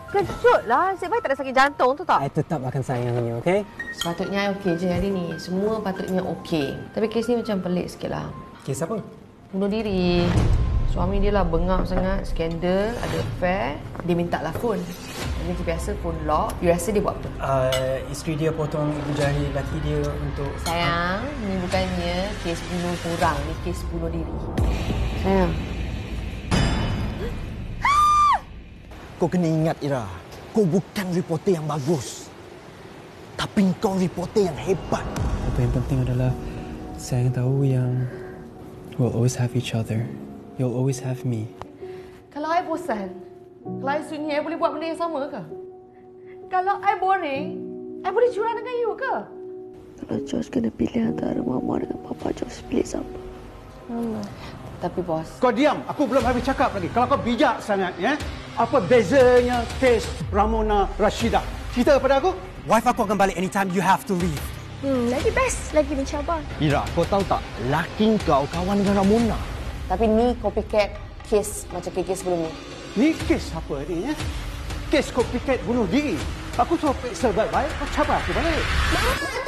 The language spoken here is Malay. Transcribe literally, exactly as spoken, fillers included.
Kejutlah. Nasib baik tak ada sakit jantung tu tak? I tetap akan sayangnya, okey? Sepatutnya I okey je hari ni. Semua patutnya okey. Tapi kes ni macam pelik sikit lah. Kes apa? Bunuh diri. Suami dia lah bengap sangat, skandal, ada affair. Dia minta lah phone. Dia macam biasa phone lock. You rasa dia buat apa? Uh, isteri dia potong ibu jari laki dia untuk... Sayang, ni bukannya kes bunuh kurang. Ni kes bunuh diri. Sayang. Kau kena ingat, Ira. Kau bukan reporter yang bagus. Tapi kau reporter yang hebat. Apa yang penting adalah saya tahu yang we'll always have each other. You'll always have me. Kalau I bosan, kalau I sunyi, I boleh buat benda yang sama ke? Kalau I boring, I boleh curang dengan you ke? Kalau Josh kena pilih antara Mama dengan Papa, Josh pilih siapa? Mama. Tapi bos... Kau diam, aku belum habis cakap lagi. Kalau kau bijak sangat, ya, apa bezanya kes Ramona Rashidah? Cerita kepada aku. Wife aku akan balik anytime you have to leave. Hmm, lagi best, lagi mencabar. Ira, kau tahu tak? Laki kau kawan dengan Ramona. Tapi ni copycat kes macam kes sebelum ni. Ni kes apa ni, ya? Kes copycat bunuh diri. Aku suruh periksa baik-baik, kau cabar aku balik.